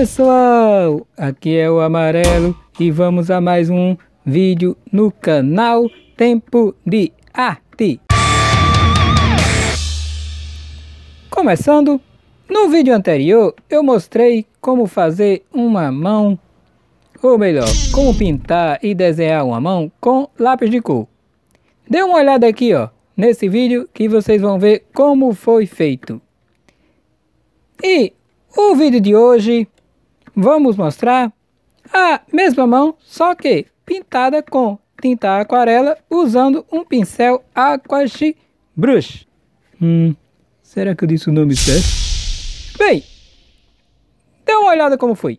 Pessoal, aqui é o Amarelo e vamos a mais um vídeo no canal Tempo de Arte. Começando, no vídeo anterior eu mostrei como fazer uma mão, ou melhor, como pintar e desenhar uma mão com lápis de cor. Dê uma olhada aqui, ó, nesse vídeo que vocês vão ver como foi feito. E o vídeo de hoje vamos mostrar a mesma mão, só que pintada com tinta aquarela usando um pincel Aquash Brush. Será que eu disse o nome certo? Bem, dê uma olhada como foi.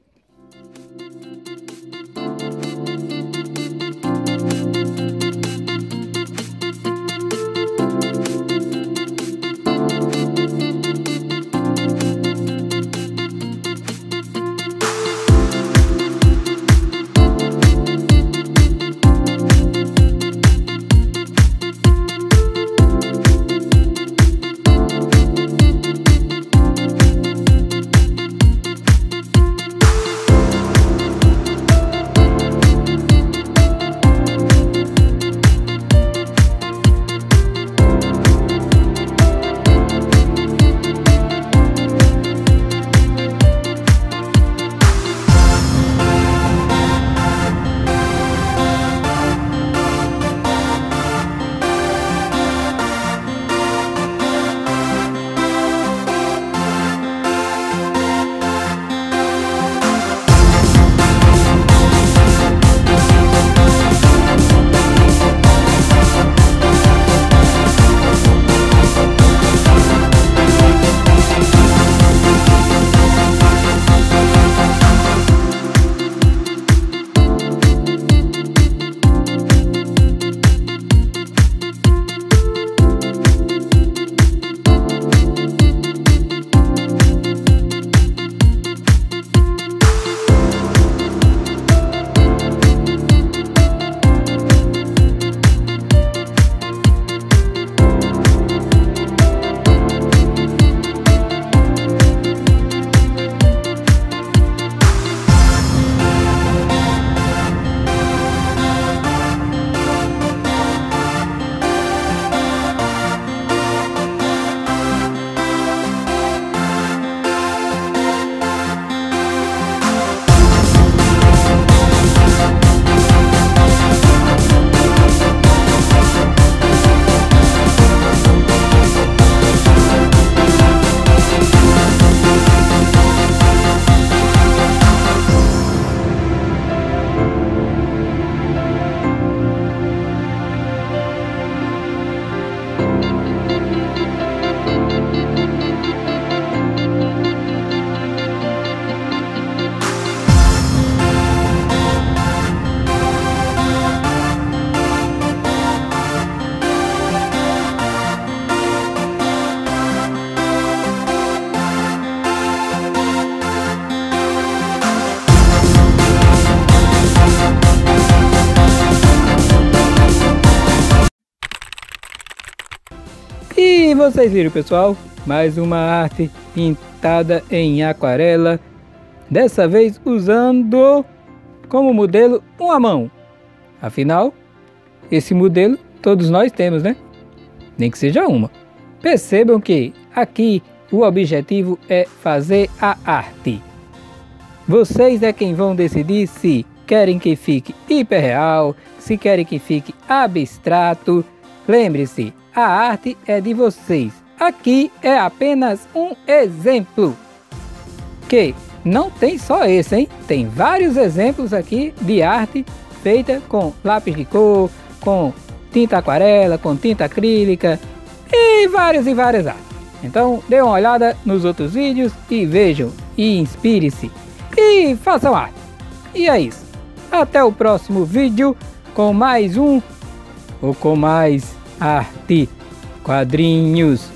E vocês viram, pessoal, mais uma arte pintada em aquarela, dessa vez usando como modelo uma mão. Afinal, esse modelo todos nós temos, né? Nem que seja uma. Percebam que aqui o objetivo é fazer a arte. Vocês é quem vão decidir se querem que fique hiperreal, se querem que fique abstrato. Lembre-se, a arte é de vocês. Aqui é apenas um exemplo. Que não tem só esse, hein? Tem vários exemplos aqui de arte feita com lápis de cor, com tinta aquarela, com tinta acrílica e várias artes. Então dê uma olhada nos outros vídeos e vejam e inspire-se e façam arte. E é isso. Até o próximo vídeo com mais um ou com mais arte, quadrinhos.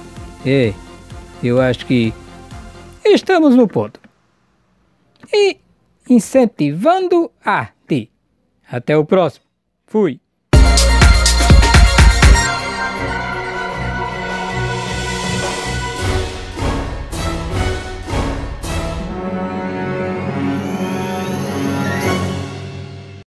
Eu acho que estamos no ponto. E incentivando arte. Até o próximo. Fui.